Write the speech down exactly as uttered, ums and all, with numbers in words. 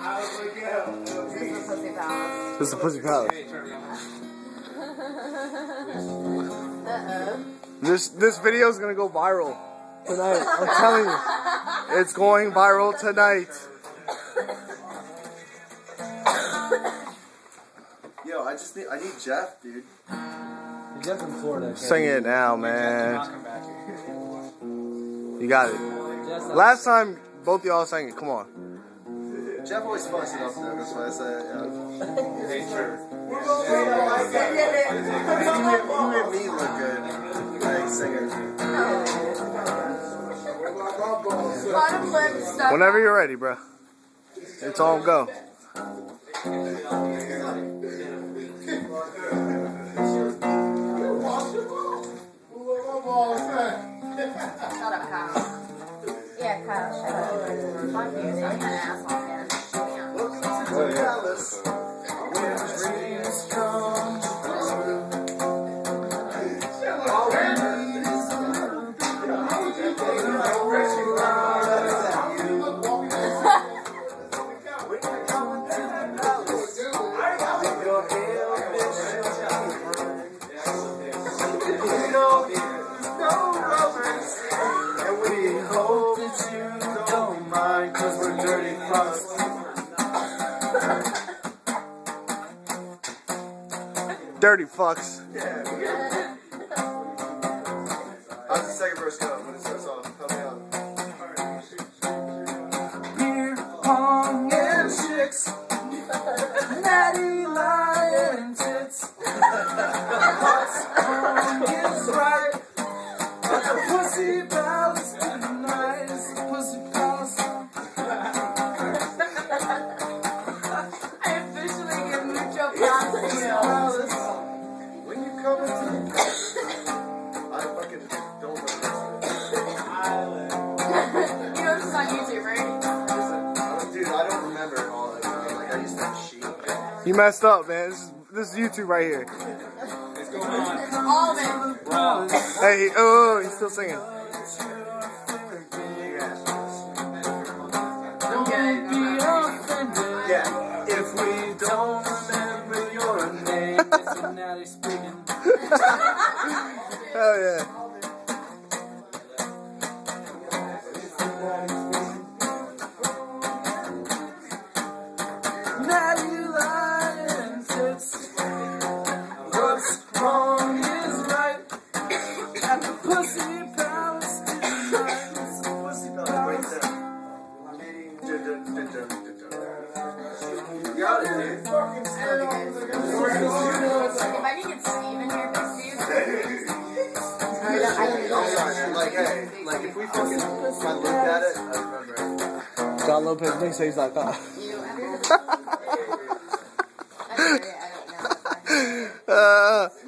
This is the Pussy Palace. Uh-oh. This this video is gonna go viral tonight. I'm telling you, it's going viral tonight. Yo, I just need I need Jeff, dude. Jeff in Florida. Okay? Sing it now, man. You got it. Last time both y'all sang it. Come on. Jeff always fusses up there. That's why I say it. Yeah. Hey, Trevor. You made me look good, like singer. Whenever you're ready, bro. It's all go. Shut up, Kyle. Yeah, Kyle, shut up. Fuck you, so I'm an asshole again. Oh, yeah. When dreams come true, all we need is a little bit of you. When you come to the palace, with your hair you know there's no romance, and we hope that you don't mind, 'cause we're dirty fucks. Dirty fucks. Yeah. How's the second verse go? When it starts off, help me out. Beer, pong, and chicks, natty, lion, tits. What's wrong is right. But the pussy palace tonight is the pussy palace. I officially get mucho palace. When you come into the I fucking don't know this. You know this is on YouTube, right? Dude, I don't remember all of it. Like, I used to have a sheet. You messed up, man. This is this is YouTube right here. All of it. Hey, oh, he's still singing. I'm good. Yeah, if we don't remember your name, it's a natty speaking. Hell yeah. Natty lion tits. What's wrong is right. At the pussy palace tonight. It's the pussy palace. You got it, dude. If I can get Steve in here, please, Steve. Like, hey, like if we fucking if I looked at it, I remember it. John Lopez mixtapes dot com. You, I don't know. I don't know. Uh,